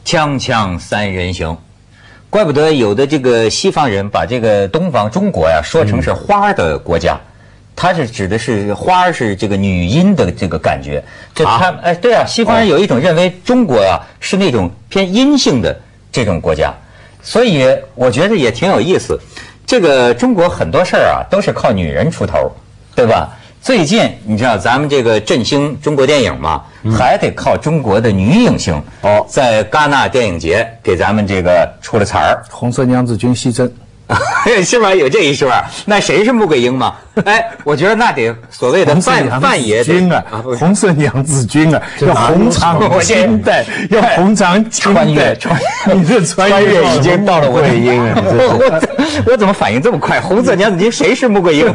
锵锵三人行，怪不得有的这个西方人把这个东方中国呀说成是花的国家，它是指的是花是这个女阴的这个感觉。这他对啊，西方人有一种认为中国啊是那种偏阴性的这种国家，所以我觉得也挺有意思。这个中国很多事儿啊都是靠女人出头，对吧？最近你知道咱们这个振兴中国电影嘛，还得靠中国的女影星在戛纳电影节给咱们这个出了彩儿。 红色娘子军西征， 是吧？有这一说。那谁是穆桂英嘛？哎，我觉得那得所谓的范爷军啊，红色娘子军啊，要红长青带，要红长穿越， 你这穿越已经到了穆桂英啊！ 我怎么反应这么快？红色娘子军谁是穆桂英？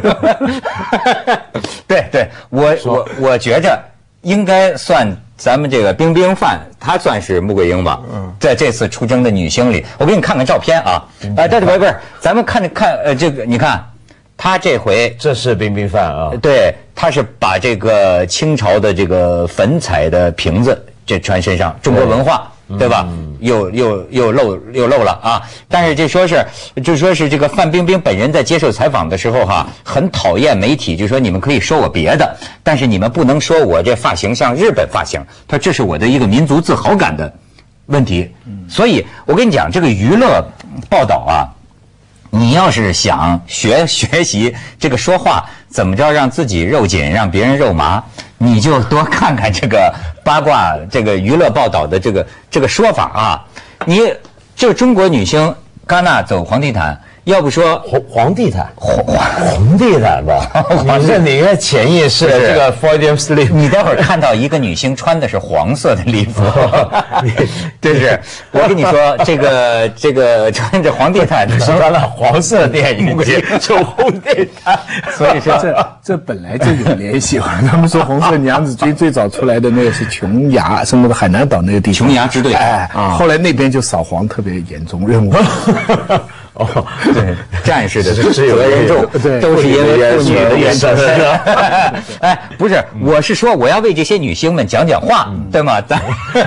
对，我觉着应该算咱们这个冰冰范，她算是穆桂英吧。在这次出征的女星里，我给你看看照片啊。对，不是，咱们看这个，你看，她这回这是冰冰范啊。 对，她是把这个清朝的这个粉彩的瓶子这穿身上，中国文化。对吧？又漏了啊！但是就说是这个范冰冰本人在接受采访的时候哈，很讨厌媒体，就说你们可以说我别的，但是你们不能说我这发型像日本发型。他说这是我的一个民族自豪感的问题。所以我跟你讲，这个娱乐报道啊，你要是想学习这个说话怎么着让自己肉紧，让别人肉麻，你就多看看这个八卦，这个娱乐报道的这个说法啊。你就中国女星戛纳走黄地毯，要不说黄地毯，红地毯吧？你应该潜意识的这个 Freudian slip。 你待会儿看到一个女星穿的是黄色的礼服，真是我跟你说，这个穿着黄地毯， 穿了黄色电影节，走红地毯， 所以说这本来就有联系。他们说红色娘子军最早出来的那个是琼崖什么的海南岛那个地方， 琼崖支队， 后来那边就扫黄特别严重，任务。 对，战士的责任重，都是因为妇女的原则。哎，不是，我是说我要为这些女星们讲话，对吗？咱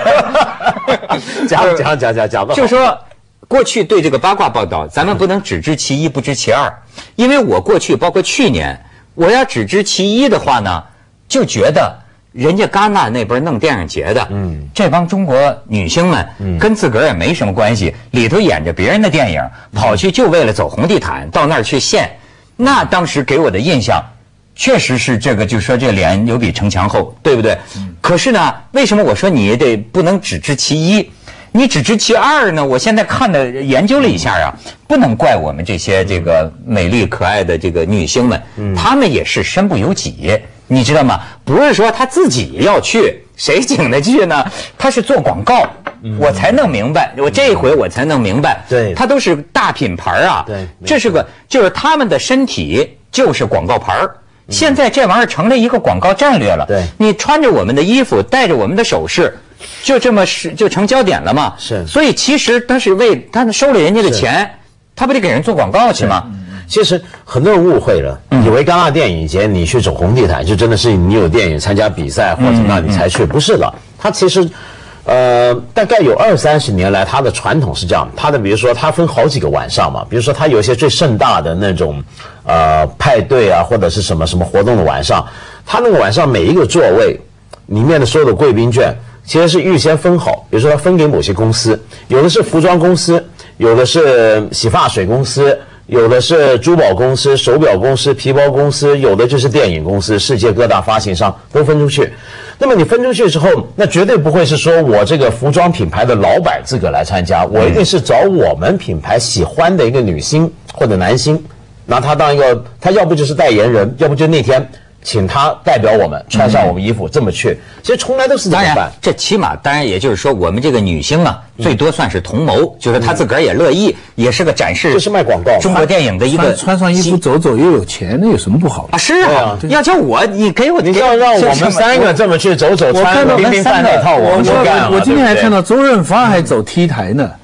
讲吧。 就说过去对这个八卦报道，咱们不能只知其一不知其二，因为我过去包括去年，我要只知其一的话呢，就觉得人家戛纳那边弄电影节的，这帮中国女星们，跟自个儿也没什么关系，里头演着别人的电影，跑去就为了走红地毯，到那儿去献。那当时给我的印象，确实是这个，就说这脸有比城墙厚，对不对？可是呢，为什么我说你得不能只知其一？你只知其二呢？我现在研究了一下啊，不能怪我们这些这个美丽可爱的这个女星们，她们也是身不由己。你知道吗？不是说他自己要去，谁请他去呢？他是做广告，我才弄明白。我这一回我才弄明白， 对， 他都是大品牌啊。 对， 这是就是他们的身体就是广告牌。现在这玩意儿成了一个广告战略了。 对， 你穿着我们的衣服，戴着我们的首饰，就这么就成焦点了嘛。 是， 所以其实他是为他收了人家的钱，他不得给人做广告去吗？ 其实很多人误会了，以为戛纳电影节你去走红地毯就真的是你有电影参加比赛或者那你才去，不是的。它其实大概有20-30年来，它的传统是这样，它的比如说它分好几个晚上嘛，比如说它有一些最盛大的那种派对啊，或者是什么活动的晚上，它那个晚上每一个座位里面的所有的贵宾券其实是预先分好，比如说它分给某些公司，有的是服装公司，有的是洗发水公司，有的是珠宝公司、手表公司、皮包公司，有的就是电影公司，世界各大发行商都分出去。那么你分出去之后，那绝对不会是说我这个服装品牌的老板自个来参加，我一定是找我们品牌喜欢的一个女星或者男星，拿他当一个，他要不就是代言人，要不就那天请他代表我们穿上我们衣服这么去，其实从来都是这么办。 当然，这起码当然也就是说，我们这个女星啊，最多算是同谋，就是她自个儿也乐意，也是个展示， 就是卖广告， 中国电影的一个穿上衣服走走又有钱，那有什么不好啊？是啊，要叫我，你要让我们3个这么去走走，穿冰冰范那套，我们不干了。 我今天还看到周润发还走 T 台呢。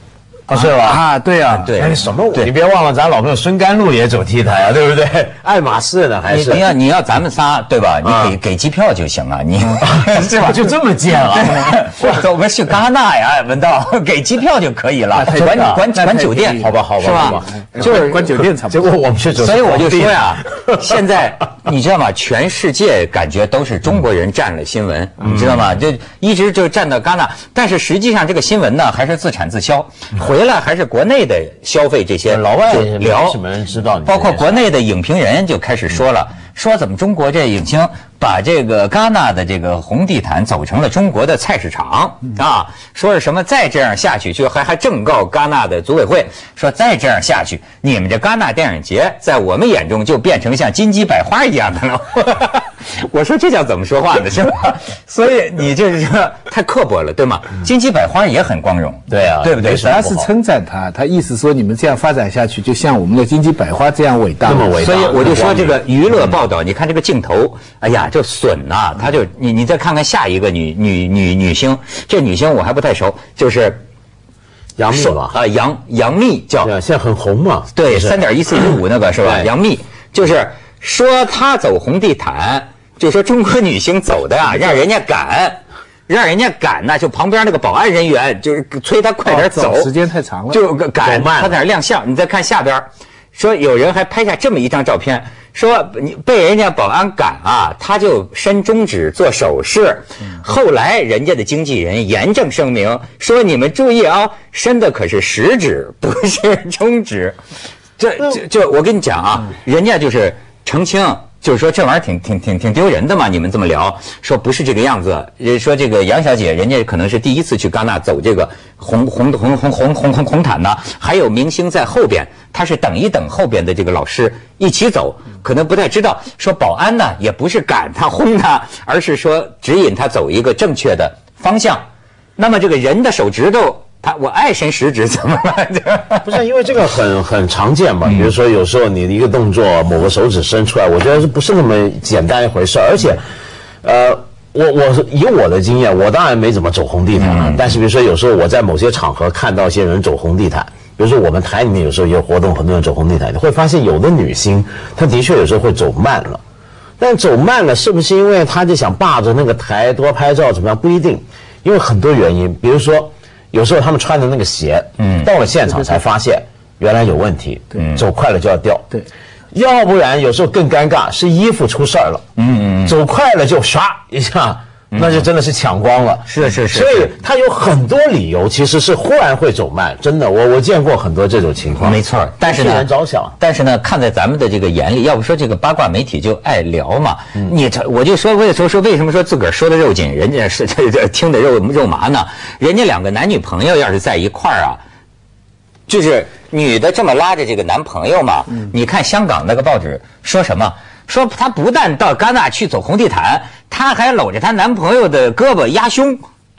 啊，是吧？ 啊，对啊， 对哎，什么？你别忘了，咱老朋友孙甘露也走 T 台啊，对不对？爱马仕呢，还是你要咱们仨对吧？你给机票就行了，你是吧？就这么贱啊？ 我们去戛纳呀，文道给机票就可以了，管酒店， 好吧， 是吧？ 就是管酒店差不多。 结果我们去走， 所以我就说呀，现在你知道吗？全世界感觉都是中国人占了新闻，你知道吗？就一直就占到戛纳，但是实际上这个新闻呢，还是自产自销，回来还是国内的消费这些， 老外聊， 什么人知道你？ 包括国内的影评人就开始说了，说怎么中国这影星把这个戛纳的这个红地毯走成了中国的菜市场啊，说是什么再这样下去，就还正告戛纳的组委会，说再这样下去，你们这戛纳电影节在我们眼中就变成像金鸡百花一样的了。我说这叫怎么说话呢，是吧？所以你这太刻薄了，对吗？金鸡百花也很光荣， 对啊， 对不对？ 他是称赞他意思说你们这样发展下去，就像我们的金鸡百花这样伟大， 那么伟大。 所以我就说这个娱乐报道，你看这个镜头，哎呀，就损呐！他就你再看看下一个女星，这女星我还不太熟，就是杨幂吧？ 啊，杨幂叫， 现在很红嘛？ 对，3.1415那个是吧？ 对杨幂就是说她走红地毯，就说中国女星走的啊，让人家赶呢，就旁边那个保安人员就是催她快点走， 时间太长了， 就赶她在那亮相。你再看下边，说有人还拍下这么一张照片，说你被人家保安赶啊，他就伸中指做手势。后来人家的经纪人严正声明说：“你们注意啊，伸的可是食指，不是中指。”这我跟你讲啊，人家就是澄清。就是说这玩意儿挺丢人的嘛，你们这么聊，说不是这个样子。说这个杨小姐，人家可能是第一次去戛纳走这个红毯呢，还有明星在后边，他是等一等后边的这个老师一起走，可能不太知道。说保安呢也不是赶他轰他，而是说指引他走一个正确的方向。那么这个人的手指头。我爱伸食指怎么了？ 不是因为这个很常见嘛？比如说有时候你的一个动作，某个手指伸出来，我觉得是不是那么简单一回事？而且，我以我的经验，我当然没怎么走红地毯，但是比如说有时候我在某些场合看到一些人走红地毯，比如说我们台里面有时候也有活动，很多人走红地毯，你会发现有的女星她的确有时候会走慢了，但走慢了是不是因为她就想霸着那个台多拍照怎么样？不一定，因为很多原因，比如说。有时候他们穿的那个鞋，到了现场才发现原来有问题，走快了就要掉， 对， 要不然有时候更尴尬，是衣服出事儿了，走快了就唰一下，那就真的是抢光了， 是， 所以他有很多理由，其实是忽然会走慢，真的，我见过很多这种情况， 没错，但是呢， 人着想， 但是呢，看在咱们的这个眼里，要不说这个八卦媒体就爱聊嘛，我就说，我也说为什么说自个儿说的肉紧，人家是听的肉麻呢？人家两个男女朋友要是在一块儿啊，就是女的这么拉着这个男朋友嘛，你看香港那个报纸说什么？说她不但到戛纳去走红地毯，她还搂着她男朋友的胳膊压胸。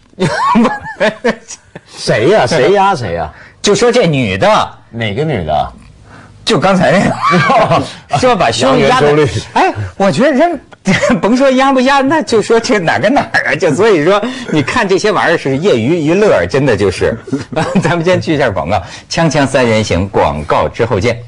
谁呀？谁压谁呀？ 就说这女的， 哪个女的？ 就刚才那个，说把胸压的。哎，我觉得人甭说压不压，那就说这哪跟哪儿啊？就所以说，你看这些玩意儿是业余娱乐，真的就是。咱们先去一下广告，锵锵三人行，广告之后见。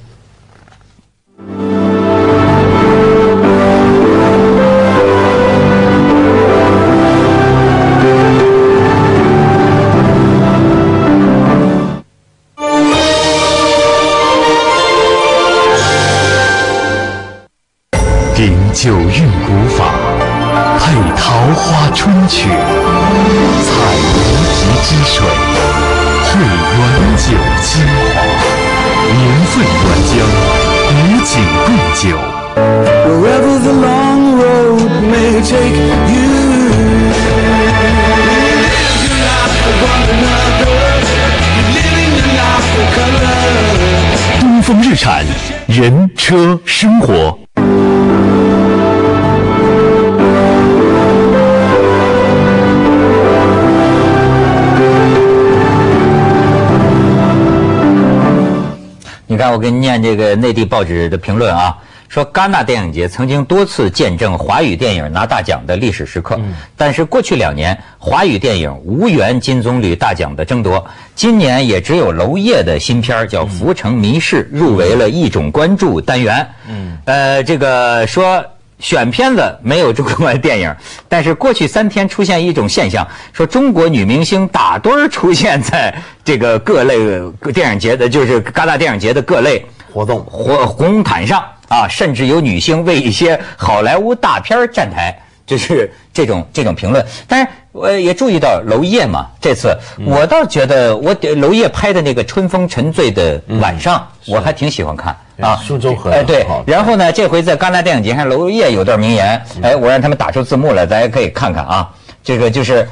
顶九韵古法，配桃花春曲，采无极之水，汇原酒精华，年份原浆，与景共酒。 Wherever the long road may take you, live your life for one another, living your life for color. 东风日产，人车生活。 你看，我给你念这个内地报纸的评论啊， 说戛纳电影节曾经多次见证华语电影拿大奖的历史时刻，但是过去2年华语电影无缘金棕榈大奖的争夺，今年也只有娄烨的新片叫《浮城谜事》入围了一种关注单元。这个说选片子没有中国电影，但是过去3天出现一种现象，说中国女明星打堆儿出现在这个各类电影节的，就是戛纳电影节的各类活动红毯上啊，甚至有女星为一些好莱坞大片站台，就是这种评论。但是我也注意到娄烨嘛，这次我倒觉得娄烨拍的那个《春风沉醉的晚上》，我还挺喜欢看。 苏州河对，然后呢，这回在戛纳电影节上，娄烨有段名言，我让他们打出字幕来，大家可以看看啊。这个就是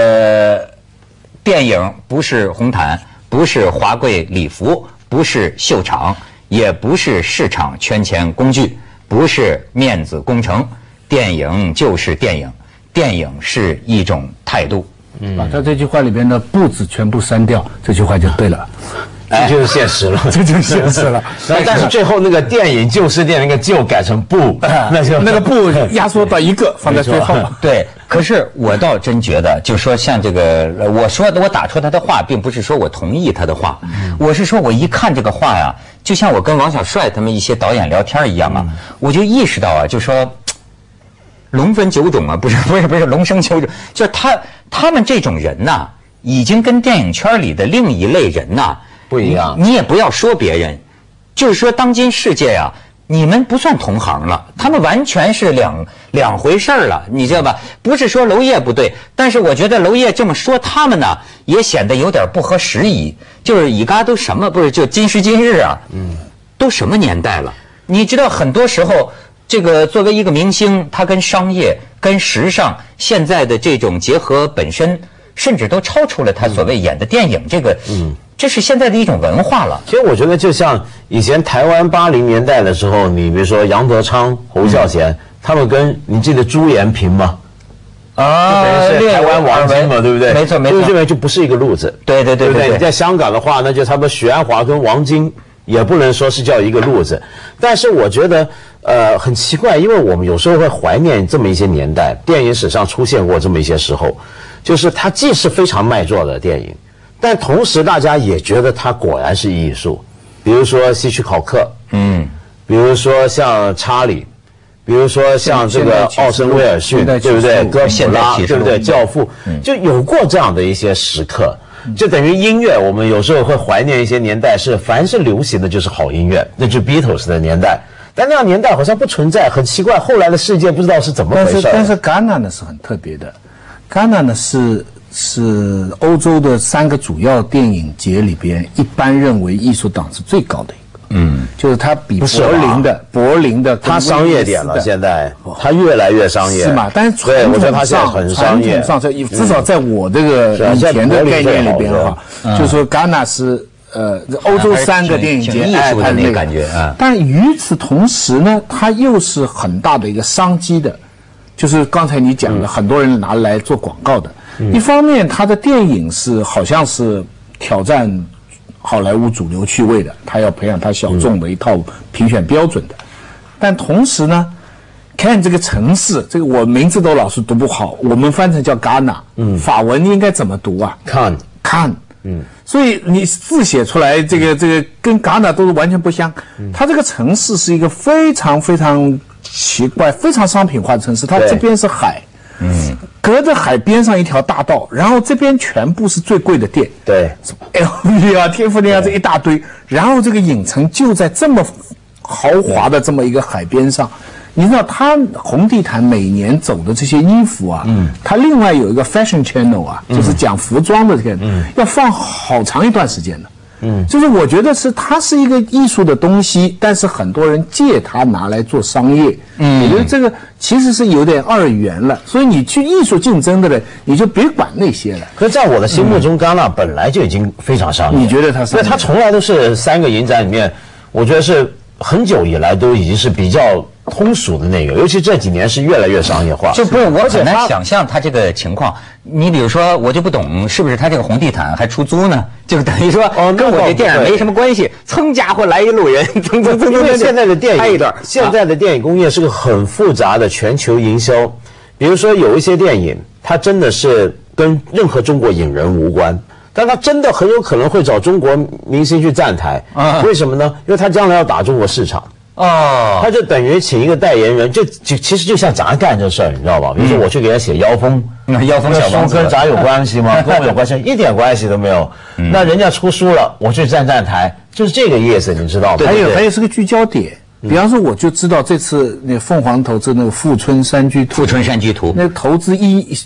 电影不是红毯，不是华贵礼服，不是秀场，也不是市场圈钱工具，不是面子工程，电影就是电影，电影是一种态度。 把他这句话里边的"不"字全部删掉，这句话就对了。 这就是现实了， 这就是现实了。 但是最后那个电影就是电影，那个就改成不， 那个不压缩到1个放在最后。 对，可是我倒真觉得，就说像这个，我打出他的话，并不是说我同意他的话，我是说我一看这个话呀，就像我跟王小帅他们一些导演聊天一样啊，我就意识到啊，就说龙分9种啊，不是龙生9种，就是他们这种人呐，已经跟电影圈里的另一类人呐不一样。 你也不要说别人，就是说当今世界啊，你们不算同行了，他们完全是两回事儿了，你知道吧？不是说娄烨不对，但是我觉得娄烨这么说他们呢，也显得有点不合时宜。就是以嘎都什么不是就今时今日啊，都什么年代了？你知道很多时候，这个作为一个明星，他跟商业、跟时尚现在的这种结合本身，甚至都超出了他所谓演的电影这个，这是现在的一种文化了。 其实我觉得就像以前台湾80年代的时候，你比如说杨德昌、侯孝贤，他们跟你记得朱延平吗？等于是台湾王晶嘛，对不对？ 没错。 这边就不是一个路子。 对。 你在香港的话，那就差不多许鞍华跟王晶也不能说是叫一个路子。但是我觉得很奇怪，因为我们有时候会怀念这么一些年代，电影史上出现过这么一些时候，就是它既是非常卖座的电影，但同时大家也觉得它果然是艺术。比如说希区考克，比如说像查理，比如说像这个奥森威尔逊，对不对？哥普拉，对不对？教父，就有过这样的一些时刻。就等于音乐，我们有时候会怀念一些年代，是凡是流行的就是好音乐，那就是 Beatles 的年代。但那样年代好像不存在，很奇怪。后来的世界不知道是怎么回事。 但是戛纳呢是很特别的，戛纳呢是欧洲的3个主要电影节里边，一般认为艺术档次最高的一个。就是它比柏林的， 它商业点了，现在它越来越商业， 是吗？但是传统上，至少在我这个以前的概念里边哈，就是说戛纳是欧洲3个电影节艺术的那个感觉啊。 但与此同时呢，它又是很大的一个商机的，就是刚才你讲的，很多人拿来做广告的。一方面，它的电影是好像是挑战好莱坞主流趣味的，他要培养他小众的一套评选标准的。但同时呢，看这个城市，这个我名字都老是读不好，我们翻成叫戛纳，法文应该怎么读啊？看，所以你字写出来，这个跟戛纳都是完全不相。它这个城市是一个非常非常奇怪、非常商品化的城市，它这边是海。隔着海边上一条大道，然后这边全部是最贵的店， 对 ，LV 啊、天赋店啊这一大堆，然后这个影城就在这么豪华的这么一个海边上，你知道它红地毯每年走的这些衣服啊，它另外有一个 fashion channel 啊，就是讲服装的这个，要放好长一段时间的。就是我觉得它是一个艺术的东西，但是很多人借它拿来做商业。我觉得这个其实是有点2元了。所以你去艺术竞争的人，你就别管那些了。 可是在我的心目中，戛纳本来就已经非常商业。 你觉得它是？ 因为它从来都是3个影展里面，我觉得是很久以来都已经是比较通俗的内容，尤其这几年是越来越商业化。 就不是我很难想象他这个情况。你比如说，我就不懂是不是他这个红地毯还出租呢？就是等于说跟我这电影没什么关系。噌家伙来一路人，噌， 因为现在的电影，现在的电影工业是个很复杂的全球营销。比如说有一些电影，它真的是跟任何中国影人无关。但他真的很有可能会找中国明星去站台，为什么呢？因为他将来要打中国市场。他就等于请一个代言人，就其实就像咱干这事儿，你知道吧？比如说我去给他写妖风， 妖风小王子跟咱有关系吗？跟我有关系？一点关系都没有。那人家出书了，我去站台，就是这个意思，你知道吗？ 还有是个聚焦点。比方说，我就知道这次那凤凰投资那个富春山居图，那投资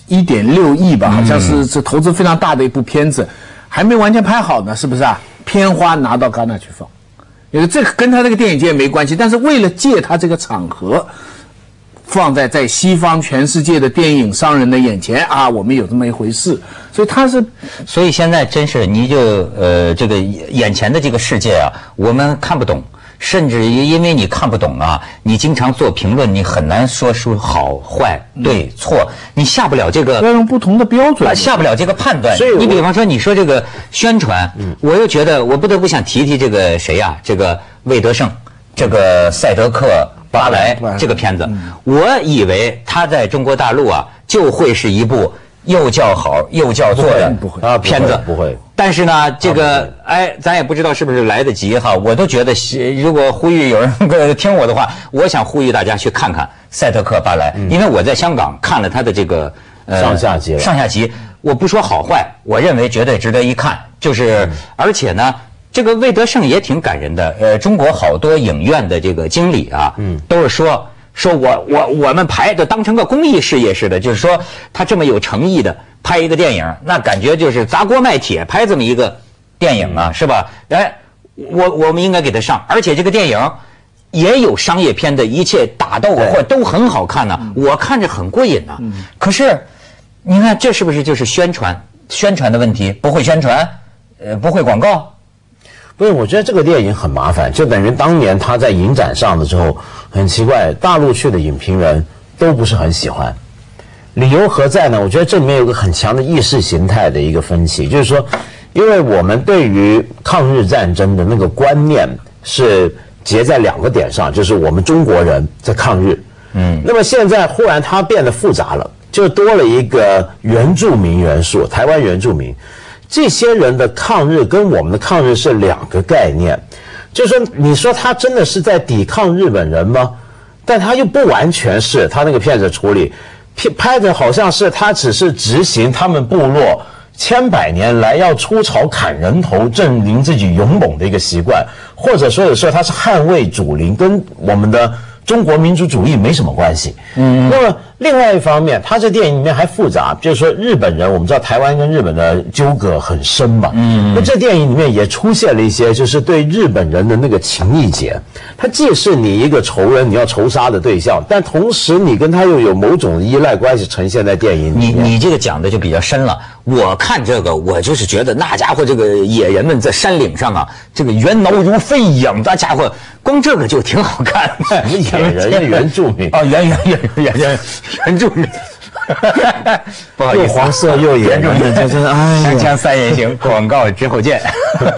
1.6亿吧，好像是这投资非常大的一部片子，还没完全拍好呢，是不是啊？片花拿到戛纳去放，因为这个跟他这个电影界没关系，但是为了借他这个场合，放在西方全世界的电影商人的眼前啊，我们有这么一回事，所以现在真是你就这个眼前的这个世界啊，我们看不懂。甚至因为你看不懂啊，你经常做评论，你很难说出好坏对错，你下不了这个要用不同的标准， 下不了这个判断。所以你比方说你说这个宣传，我又觉得我不得不想提这个谁呀，这个魏德胜，这个赛德克巴莱这个片子，我以为他在中国大陆啊就会是一部又叫好又叫座的片子， 不会。 但是呢，这个咱也不知道是不是来得及哈。我都觉得，如果呼吁有人听我的话，我想呼吁大家去看看赛德克巴莱，因为我在香港看了他的这个上下集， 我不说好坏，我认为绝对值得一看。就是而且呢，这个魏德胜也挺感人的。中国好多影院的这个经理啊，都是说我们排就当成个公益事业似的，就是说他这么有诚意的拍一个电影，那感觉就是砸锅卖铁拍这么一个电影啊，是吧？我们应该给他上，而且这个电影也有商业片的一切打斗或都很好看呢，我看着很过瘾呢。可是你看这是不是就是宣传的问题？不会宣传，不会广告。 不是，我觉得这个电影很麻烦，就等于当年他在影展上的时候，很奇怪，大陆去的影评人都不是很喜欢。理由何在呢？我觉得这里面有个很强的意识形态的一个分歧，就是说，因为我们对于抗日战争的那个观念是结在2个点上，就是我们中国人在抗日，那么现在忽然它变得复杂了，就多了一个原住民元素，台湾原住民。这些人的抗日跟我们的抗日是2个概念，就是说，你说他真的是在抵抗日本人吗？但他又不完全是，他那个片子处理拍的好像是他只是执行他们部落千百年来要出草砍人头证明自己勇猛的一个习惯，或者说有时候他是捍卫祖灵，跟我们的中国民族主义没什么关系。那么另外一方面，他这电影里面还复杂，就是说日本人，我们知道台湾跟日本的纠葛很深嘛。那这电影里面也出现了一些就是对日本人的那个情谊结，他既是你一个仇人，你要仇杀的对象，但同时你跟他又有某种依赖关系呈现在电影里面。 你这个讲的就比较深了。我看这个，我就是觉得那家伙这个野人们在山岭上啊，这个猿挠如飞一样，那家伙光这个就挺好看的。 野人原住民哦，原住民，不好意思， 又黄色又野住民，这真的哎锵锵3人行，广告之后见。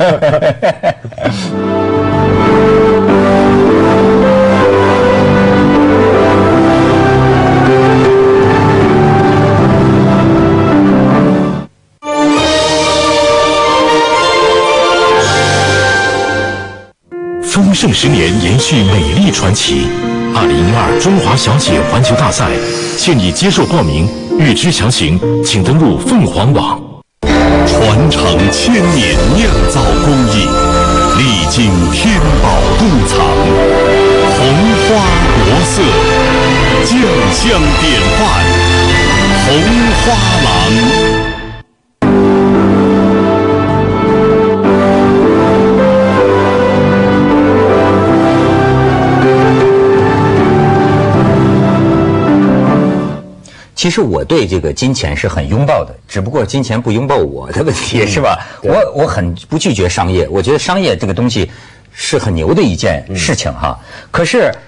丰盛10年延续美丽传奇。2012中华小姐环球大赛现已接受报名，预知详情请登录凤凰网。传承1000年酿造工艺，历经天宝洞藏，红花国色，酱香典范，红花郎。 其实我对这个金钱是很拥抱的，只不过金钱不拥抱我的问题，是吧？我很不拒绝商业，我觉得商业这个东西是很牛的一件事情哈。可是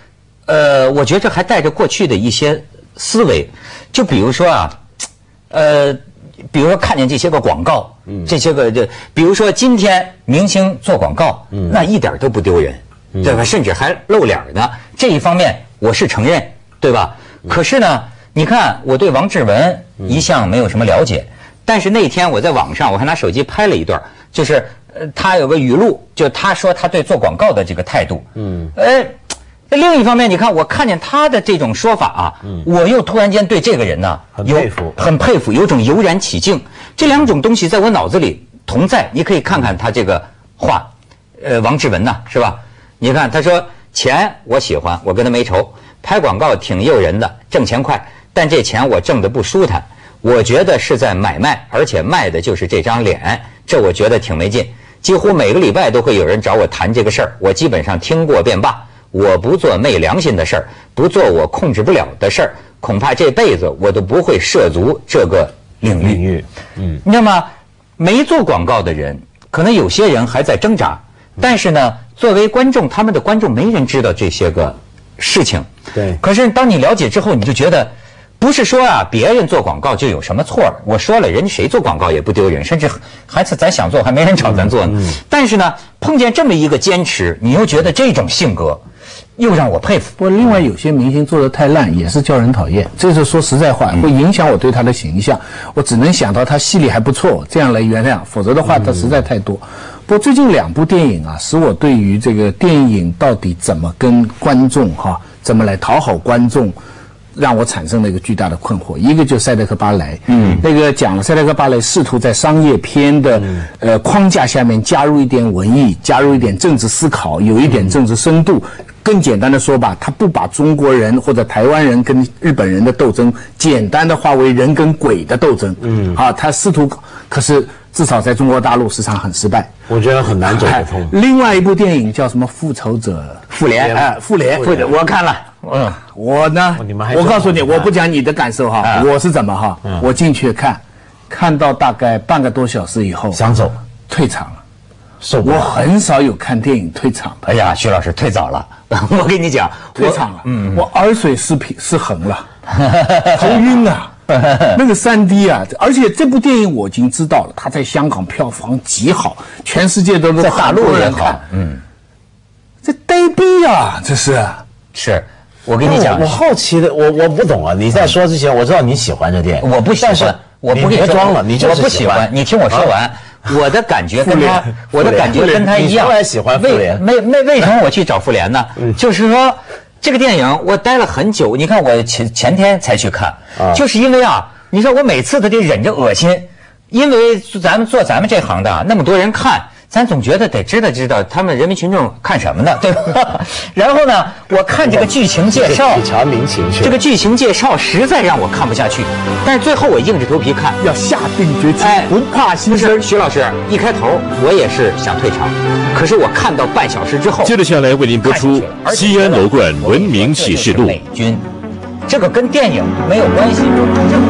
我觉着还带着过去的一些思维，就比如说啊，比如说看见这些个广告，这些个比如说今天明星做广告，那一点都不丢人，对吧？甚至还露脸呢。这一方面我是承认，对吧？可是呢，你看我对王志文一向没有什么了解，但是那天我在网上我还拿手机拍了一段，就是他有个语录，就他说他对做广告的这个态度，另一方面，你看我看见他的这种说法啊，我又突然间对这个人呢很佩服，有种油然起敬。这两种东西在我脑子里同在。你可以看看他这个话，王志文呐，是吧？你看他说钱我喜欢，我跟他没仇，拍广告挺诱人的，挣钱快，但这钱我挣得不舒坦，我觉得是在买卖，而且卖的就是这张脸，这我觉得挺没劲。几乎每个礼拜都会有人找我谈这个事儿，我基本上听过便罢。我不做昧良心的事儿，不做我控制不了的事儿，恐怕这辈子我都不会涉足这个领域。那么没做广告的人，可能有些人还在挣扎，但是呢，作为观众，他们的观众没人知道这些个事情。 对。 可是当你了解之后，你就觉得，不是说啊，别人做广告就有什么错了。我说了，人家谁做广告也不丢人，甚至还是咱想做，还没人找咱做呢。但是呢，碰见这么一个坚持，你又觉得这种性格。又让我佩服。 不过，另外有些明星做得太烂，也是叫人讨厌。这是说实在话，会影响我对他的形象。我只能想到他戏里还不错，这样来原谅。否则的话，他实在太多。不过最近2部电影啊，使我对于这个电影到底怎么跟观众怎么来讨好观众，让我产生了一个巨大的困惑。一个就是《赛德克·巴莱》，那个讲了赛德克·巴莱试图在商业片的框架下面加入一点文艺，加入一点政治思考，有一点政治深度。更简单的说吧，他不把中国人或者台湾人跟日本人的斗争简单的化为人跟鬼的斗争。他试图，可是至少在中国大陆市场很失败。 我觉得很难走得通。 另外一部电影叫什么《复仇者复联》 复联， 我看了。 我呢，我告诉你，我不讲你的感受我是怎么我进去看到大概半个多小时以后想走， 退场了。我很少有看电影退场的。 哎呀，徐老师退早了，我跟你讲， 退场了。我耳水失衡了，头晕啊。那个3D 啊，而且这部电影我已经知道了，它在香港票房极好，全世界都在大陆人看。 这呆逼啊，这是。 我跟你讲， 我好奇的，我不懂啊。你在说之前，我知道你喜欢这电影， 我不喜欢，我不别装了，你就是我不喜欢。你听我说完。我的感觉跟他一样。 你后喜欢复联？ 为什么我去找复联呢？就是说，这个电影我待了很久。你看，我前天才去看，就是因为你说我每次都得忍着恶心，因为咱们做咱们这行的那么多人看。咱总觉得得知道他们人民群众看什么呢，对吧？然后呢，我看这个剧情介绍，这个剧情介绍实在让我看不下去。但是最后我硬着头皮看， 要下定决心，不怕牺牲。 徐老师，一开头我也是想退场，可是我看到半小时之后， 接着下来为您播出《西安楼冠文明启示录》。 美军，这个跟电影没有关系。